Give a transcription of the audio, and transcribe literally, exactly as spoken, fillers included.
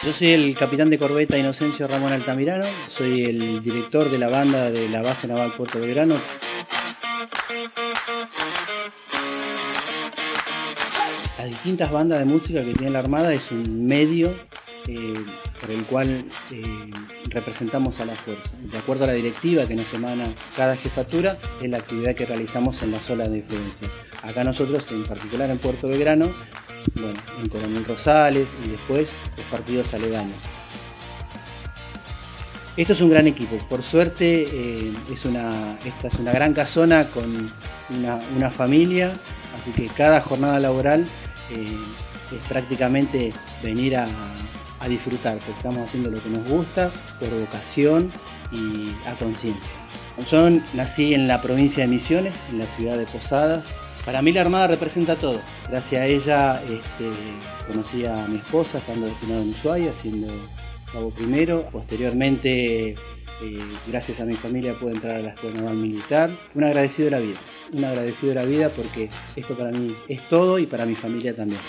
Yo soy el capitán de corbeta Inocencio Ramón Altamirano, soy el director de la banda de la Base Naval Puerto Belgrano. Las distintas bandas de música que tiene la Armada es un medio eh, por el cual eh, representamos a la fuerza. De acuerdo a la directiva que nos emana cada jefatura, es la actividad que realizamos en las zonas de influencia. Acá nosotros, en particular en Puerto Belgrano, bueno, en Coronel Rosales y después los partidos aledaños. Esto es un gran equipo, por suerte eh, es una, esta es una gran casona con una, una familia, así que cada jornada laboral eh, es prácticamente venir a, a disfrutar, porque estamos haciendo lo que nos gusta, por vocación y a conciencia. Yo nací en la provincia de Misiones, en la ciudad de Posadas. Para mí la Armada representa todo. Gracias a ella este, conocí a mi esposa estando destinado en Ushuaia, siendo cabo primero. Posteriormente, eh, gracias a mi familia, pude entrar a la Escuela Naval Militar. Un agradecido de la vida, un agradecido de la vida porque esto para mí es todo y para mi familia también.